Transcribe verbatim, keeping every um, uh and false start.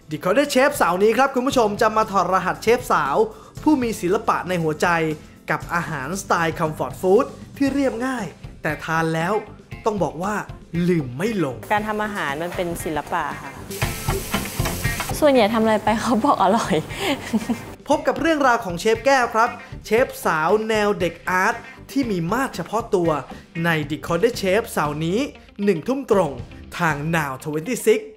Decoded Chef เสาร์นี้ครับคุณผู้ชมจะมาถอดรหัสเชฟสาวผู้มีศิลปะในหัวใจกับอาหารสไตล์ Comfort Food ที่เรียบง่ายแต่ทานแล้วต้องบอกว่าลืมไม่ลงการทำอาหารมันเป็นศิลปะค่ะส่วนใหญ่ทำอะไรไปเขาบอกอร่อยพบกับเรื่องราวของเชฟแก้วครับเชฟสาวแนวเด็กอาร์ตที่มีมาตรเฉพาะตัวใน Decoded Chef เสาร์นี้หนึ่งทุ่มตรงทาง Now ยี่สิบหก